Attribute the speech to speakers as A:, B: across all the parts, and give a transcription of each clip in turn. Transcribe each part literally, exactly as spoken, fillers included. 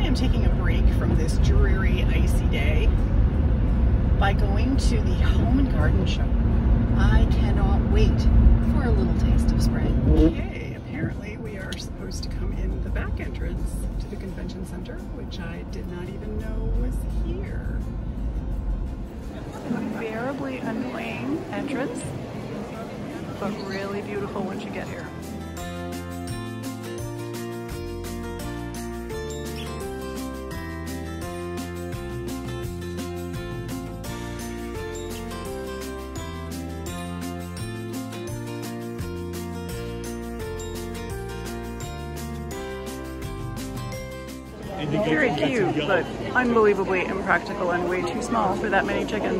A: am taking a break from this dreary, icy day by going to the Home and Garden Show. I cannot wait for a little taste of spring. Okay, apparently we are supposed to come in the back entrance to the convention center, which I did not even know was here. Unbearably annoying entrance, but really beautiful once you get here. Very cute, but unbelievably impractical and way too small for that many chickens.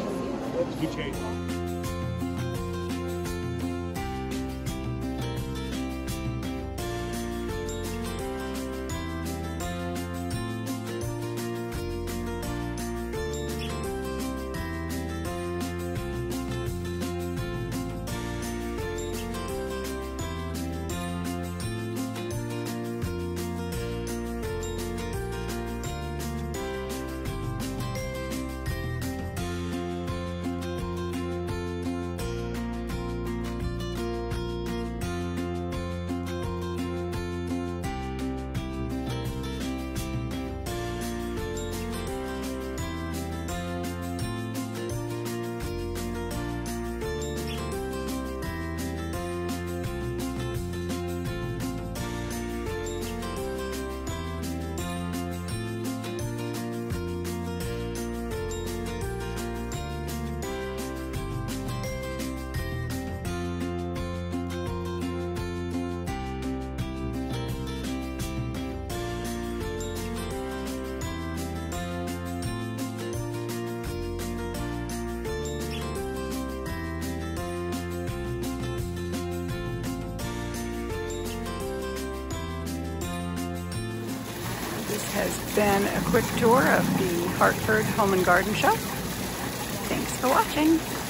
A: This has been a quick tour of the Hartford Home and Garden Show. Thanks for watching.